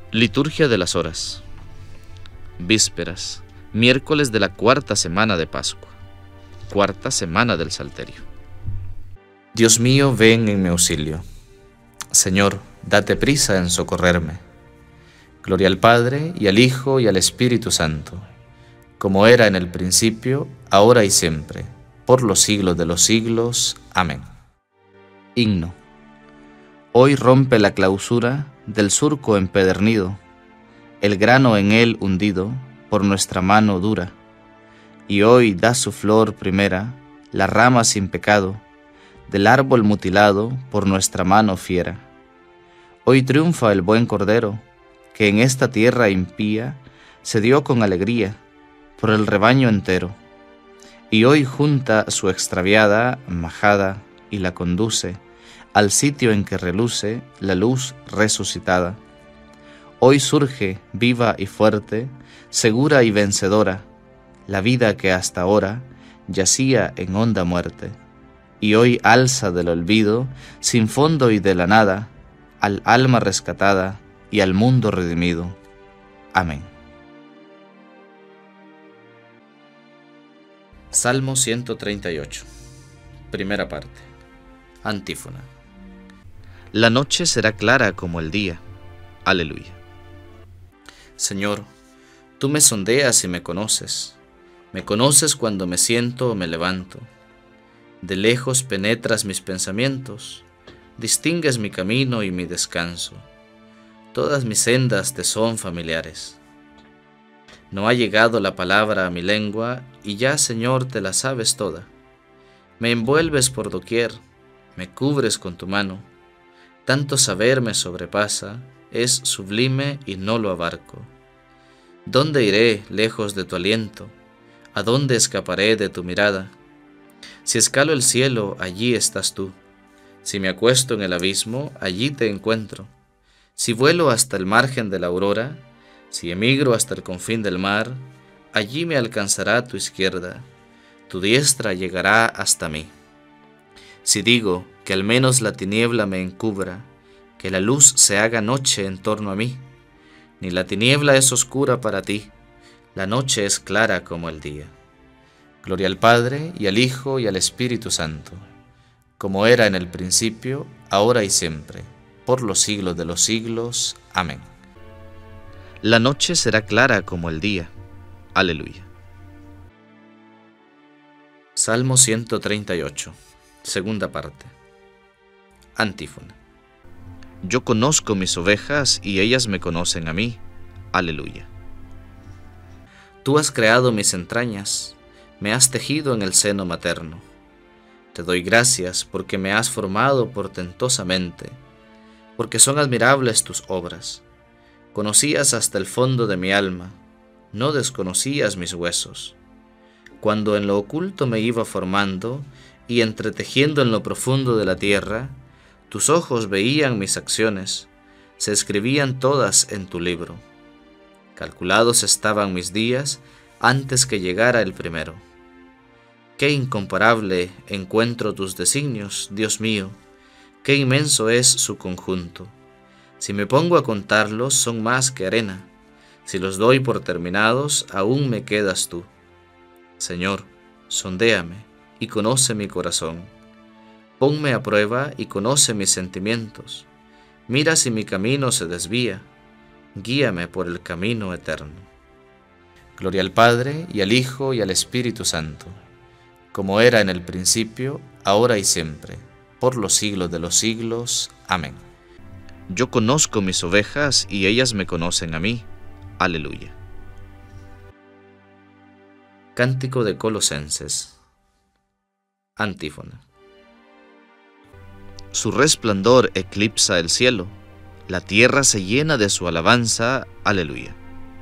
Liturgia de las Horas. Vísperas, miércoles de la cuarta semana de Pascua, cuarta semana del Salterio. Dios mío, ven en mi auxilio. Señor, date prisa en socorrerme. Gloria al Padre, y al Hijo, y al Espíritu Santo, como era en el principio, ahora y siempre, por los siglos de los siglos. Amén. Himno. Hoy rompe la clausura del surco empedernido, el grano en él hundido por nuestra mano dura, y hoy da su flor primera, la rama sin pecado, del árbol mutilado por nuestra mano fiera. Hoy triunfa el buen Cordero, que en esta tierra impía se dio con alegría por el rebaño entero, y hoy junta su extraviada majada y la conduce al sitio en que reluce la luz resucitada. Hoy surge viva y fuerte, segura y vencedora, la vida que hasta ahora yacía en honda muerte, y hoy alza del olvido, sin fondo y de la nada, al alma rescatada y al mundo redimido. Amén. Salmo 138, primera parte. Antífona. La noche será clara como el día. Aleluya. Señor, tú me sondeas y me conoces cuando me siento o me levanto. De lejos penetras mis pensamientos, distingues mi camino y mi descanso. Todas mis sendas te son familiares. No ha llegado la palabra a mi lengua, y ya, Señor, te la sabes toda. Me envuelves por doquier, me cubres con tu mano. Tanto saber me sobrepasa, es sublime y no lo abarco. ¿Dónde iré lejos de tu aliento? ¿A dónde escaparé de tu mirada? Si escalo el cielo, allí estás tú. Si me acuesto en el abismo, allí te encuentro. Si vuelo hasta el margen de la aurora, si emigro hasta el confín del mar, allí me alcanzará tu izquierda, tu diestra llegará hasta mí. Si digo que al menos la tiniebla me encubra, que la luz se haga noche en torno a mí, ni la tiniebla es oscura para ti, la noche es clara como el día. Gloria al Padre, y al Hijo, y al Espíritu Santo, como era en el principio, ahora y siempre, por los siglos de los siglos. Amén. La noche será clara como el día. Aleluya. Salmo 138, segunda parte. Antífona. Yo conozco mis ovejas y ellas me conocen a mí. Aleluya. Tú has creado mis entrañas, me has tejido en el seno materno. Te doy gracias porque me has formado portentosamente, porque son admirables tus obras. Conocías hasta el fondo de mi alma, no desconocías mis huesos. Cuando en lo oculto me iba formando y entretejiendo en lo profundo de la tierra, tus ojos veían mis acciones, se escribían todas en tu libro. Calculados estaban mis días antes que llegara el primero. Qué incomparable encuentro tus designios, Dios mío, qué inmenso es su conjunto. Si me pongo a contarlos, son más que arena. Si los doy por terminados, aún me quedas tú. Señor, sondéame y conoce mi corazón. Ponme a prueba y conoce mis sentimientos. Mira si mi camino se desvía. Guíame por el camino eterno. Gloria al Padre, y al Hijo, y al Espíritu Santo, como era en el principio, ahora y siempre, por los siglos de los siglos. Amén. Yo conozco mis ovejas y ellas me conocen a mí. Aleluya. Cántico de Colosenses. Antífona. Su resplandor eclipsa el cielo, la tierra se llena de su alabanza. Aleluya.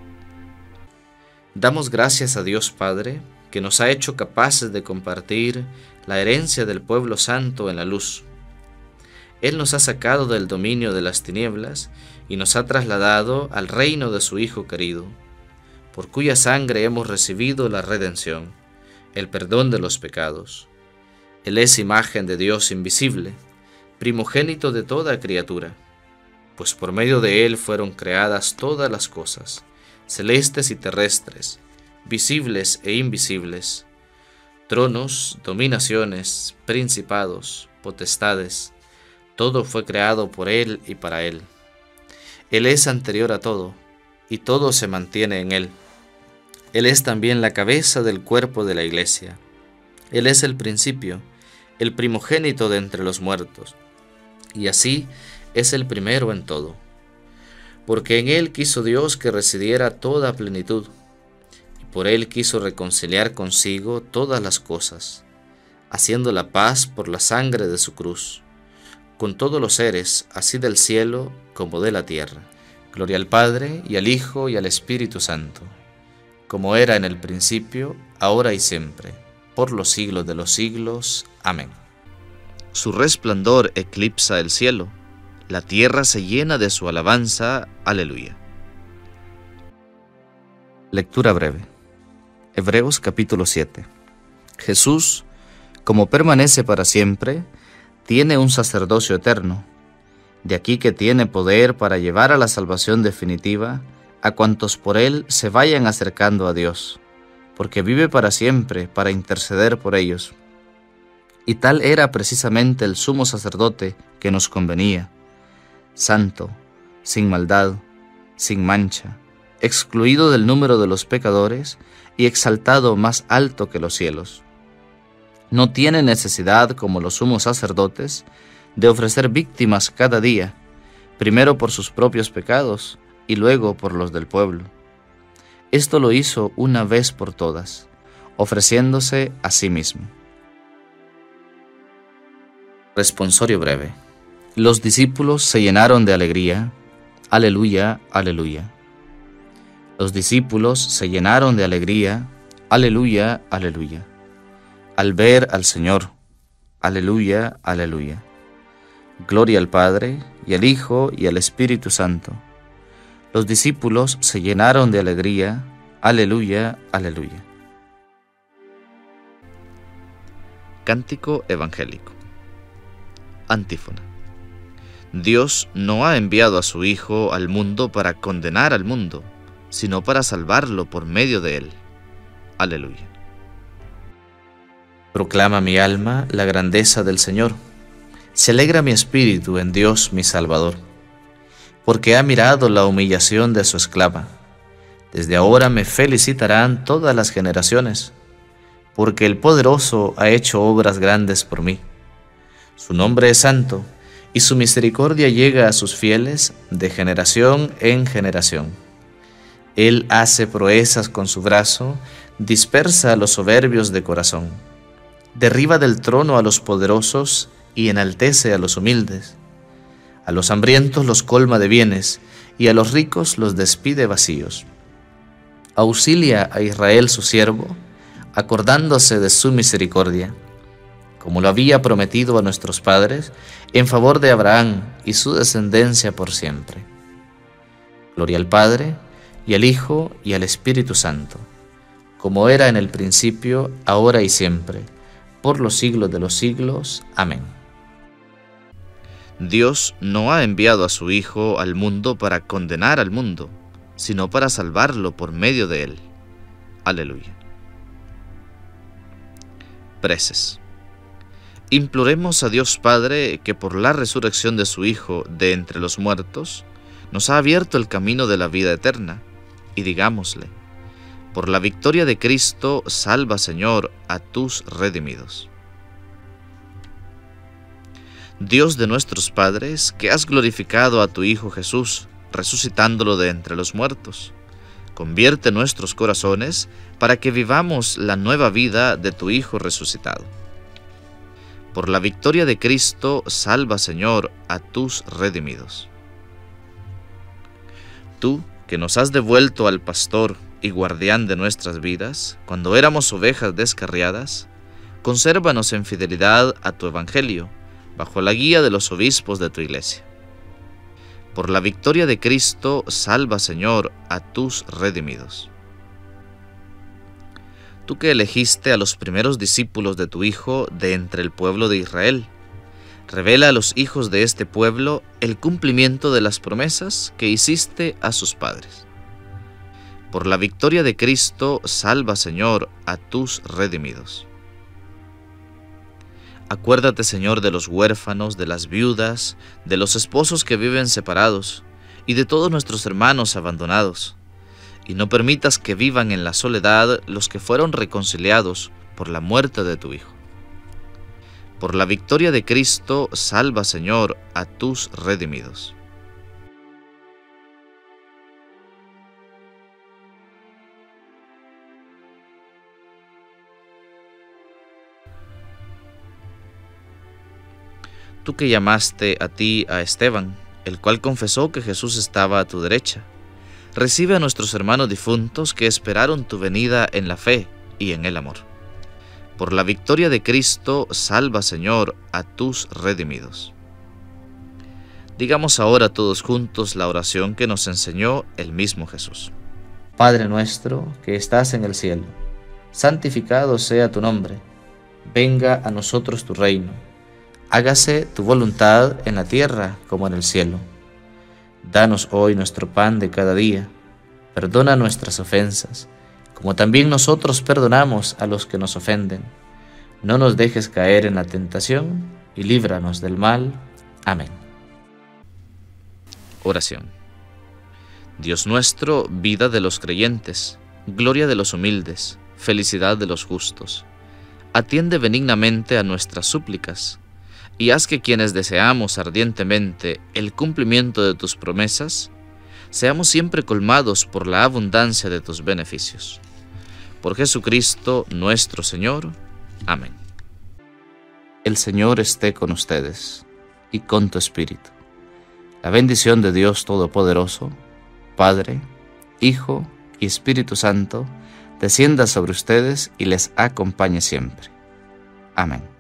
Damos gracias a Dios Padre, que nos ha hecho capaces de compartir la herencia del pueblo santo en la luz. Él nos ha sacado del dominio de las tinieblas y nos ha trasladado al reino de su Hijo querido, por cuya sangre hemos recibido la redención, el perdón de los pecados. Él es imagen de Dios invisible, primogénito de toda criatura. pues por medio de él fueron creadas todas las cosas, celestes y terrestres, visibles e invisibles, tronos, dominaciones, principados, potestades, todo fue creado por él y para él. Él es anterior a todo, y todo se mantiene en él. Él es también la cabeza del cuerpo de la Iglesia. Él es el principio, el primogénito de entre los muertos, y así es el primero en todo. Porque en él quiso Dios que residiera toda plenitud, y por él quiso reconciliar consigo todas las cosas, haciendo la paz por la sangre de su cruz, con todos los seres, así del cielo como de la tierra. Gloria al Padre, y al Hijo, y al Espíritu Santo, como era en el principio, ahora y siempre, por los siglos de los siglos. Amén. Su resplandor eclipsa el cielo, la tierra se llena de su alabanza. Aleluya. Lectura breve. Hebreos capítulo 7. Jesús, como permanece para siempre, tiene un sacerdocio eterno. De aquí que tiene poder para llevar a la salvación definitiva a cuantos por él se vayan acercando a Dios, porque vive para siempre para interceder por ellos. Y tal era precisamente el sumo sacerdote que nos convenía, santo, sin maldad, sin mancha, excluido del número de los pecadores y exaltado más alto que los cielos. No tiene necesidad, como los sumos sacerdotes, de ofrecer víctimas cada día, primero por sus propios pecados y luego por los del pueblo. Esto lo hizo una vez por todas, ofreciéndose a sí mismo. Responsorio breve. Los discípulos se llenaron de alegría. Aleluya, aleluya. Los discípulos se llenaron de alegría. Aleluya, aleluya. Al ver al Señor. Aleluya, aleluya. Gloria al Padre, y al Hijo, y al Espíritu Santo. Los discípulos se llenaron de alegría. Aleluya, aleluya. Cántico evangélico. Antífona. Dios no ha enviado a su Hijo al mundo para condenar al mundo, sino para salvarlo por medio de él. Aleluya. Proclama mi alma la grandeza del Señor. Se alegra mi espíritu en Dios mi Salvador, porque ha mirado la humillación de su esclava. Desde ahora me felicitarán todas las generaciones, porque el Poderoso ha hecho obras grandes por mí. Su nombre es santo, y su misericordia llega a sus fieles de generación en generación. Él hace proezas con su brazo, dispersa a los soberbios de corazón. Derriba del trono a los poderosos y enaltece a los humildes. A los hambrientos los colma de bienes, y a los ricos los despide vacíos. Auxilia a Israel su siervo, acordándose de su misericordia, como lo había prometido a nuestros padres, en favor de Abraham y su descendencia por siempre. Gloria al Padre, y al Hijo, y al Espíritu Santo, como era en el principio, ahora y siempre, por los siglos de los siglos. Amén. Dios no ha enviado a su Hijo al mundo para condenar al mundo, sino para salvarlo por medio de él. Aleluya. Preces. Imploremos a Dios Padre que por la resurrección de su Hijo de entre los muertos nos ha abierto el camino de la vida eterna, y digámosle: por la victoria de Cristo, salva, Señor, a tus redimidos. Dios de nuestros padres, que has glorificado a tu Hijo Jesús, resucitándolo de entre los muertos, convierte nuestros corazones para que vivamos la nueva vida de tu Hijo resucitado. Por la victoria de Cristo, salva, Señor, a tus redimidos. Tú, que nos has devuelto al pastor y guardián de nuestras vidas, cuando éramos ovejas descarriadas, consérvanos en fidelidad a tu evangelio, bajo la guía de los obispos de tu iglesia. Por la victoria de Cristo, salva, Señor, a tus redimidos. Tú que elegiste a los primeros discípulos de tu Hijo de entre el pueblo de Israel, revela a los hijos de este pueblo el cumplimiento de las promesas que hiciste a sus padres. Por la victoria de Cristo, salva, Señor, a tus redimidos. Acuérdate, Señor, de los huérfanos, de las viudas, de los esposos que viven separados, y de todos nuestros hermanos abandonados, y no permitas que vivan en la soledad los que fueron reconciliados por la muerte de tu Hijo. Por la victoria de Cristo, salva, Señor, a tus redimidos. Tú que llamaste a ti a Esteban, el cual confesó que Jesús estaba a tu derecha, recibe a nuestros hermanos difuntos que esperaron tu venida en la fe y en el amor. Por la victoria de Cristo, salva, Señor, a tus redimidos. Digamos ahora todos juntos la oración que nos enseñó el mismo Jesús. Padre nuestro que estás en el cielo, santificado sea tu nombre. Venga a nosotros tu reino. Hágase tu voluntad en la tierra como en el cielo. Danos hoy nuestro pan de cada día. Perdona nuestras ofensas, como también nosotros perdonamos a los que nos ofenden. No nos dejes caer en la tentación y líbranos del mal. Amén. Oración. Dios nuestro, vida de los creyentes, gloria de los humildes, felicidad de los justos. Atiende benignamente a nuestras súplicas, y haz que quienes deseamos ardientemente el cumplimiento de tus promesas, seamos siempre colmados por la abundancia de tus beneficios. Por Jesucristo nuestro Señor. Amén. El Señor esté con ustedes y con tu espíritu. La bendición de Dios Todopoderoso, Padre, Hijo y Espíritu Santo, descienda sobre ustedes y les acompañe siempre. Amén.